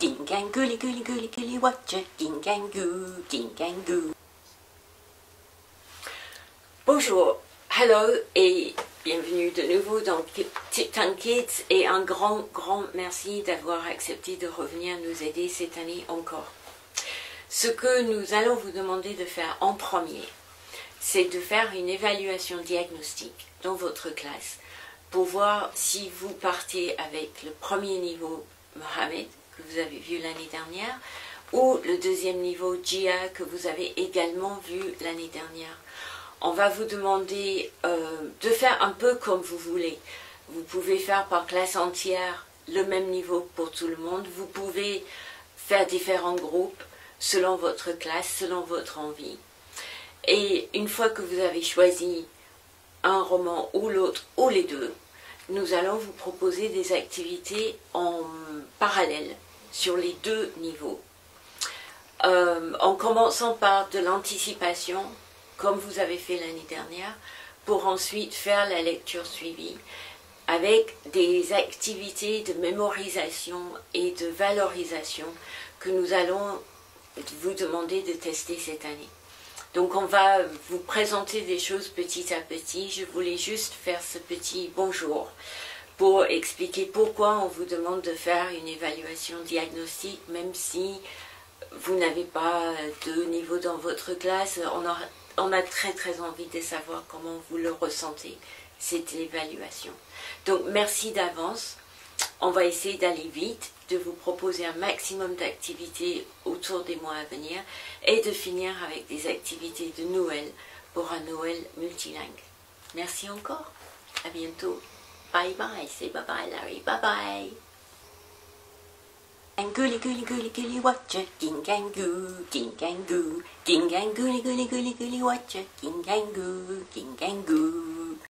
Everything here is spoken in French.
Gingangu, guli guli guli watcha, gingangu, gingangu. Bonjour, hello et bienvenue de nouveau dans Tiptoe Kids et un grand merci d'avoir accepté de revenir nous aider cette année encore. Ce que nous allons vous demander de faire en premier, c'est de faire une évaluation diagnostique dans votre classe pour voir si vous partez avec le premier niveau Mohamed que vous avez vu l'année dernière ou le deuxième niveau Jia que vous avez également vu l'année dernière. On va vous demander de faire un peu comme vous voulez. Vous pouvez faire par classe entière le même niveau pour tout le monde. Vous pouvez faire différents groupes selon votre classe, selon votre envie. Et une fois que vous avez choisi un roman ou l'autre, ou les deux, nous allons vous proposer des activités en parallèle sur les deux niveaux. En commençant par de l'anticipation, comme vous avez fait l'année dernière, pour ensuite faire la lecture suivie, avec des activités de mémorisation et de valorisation que nous allons vous demander de tester cette année. Donc on va vous présenter des choses petit à petit. Je voulais juste faire ce petit bonjour pour expliquer pourquoi on vous demande de faire une évaluation diagnostique, même si vous n'avez pas de niveau dans votre classe. On a très envie de savoir comment vous le ressentez, cette évaluation. Donc merci d'avance. On va essayer d'aller vite, de vous proposer un maximum d'activités autour des mois à venir et de finir avec des activités de Noël pour un Noël multilingue. Merci encore. À bientôt. Bye bye. C'est bye bye Larry. Bye bye. Guli guli guli guli watcha, gingangu, gingangu, gingangu, guli guli guli watcha, gingangu, gingangu.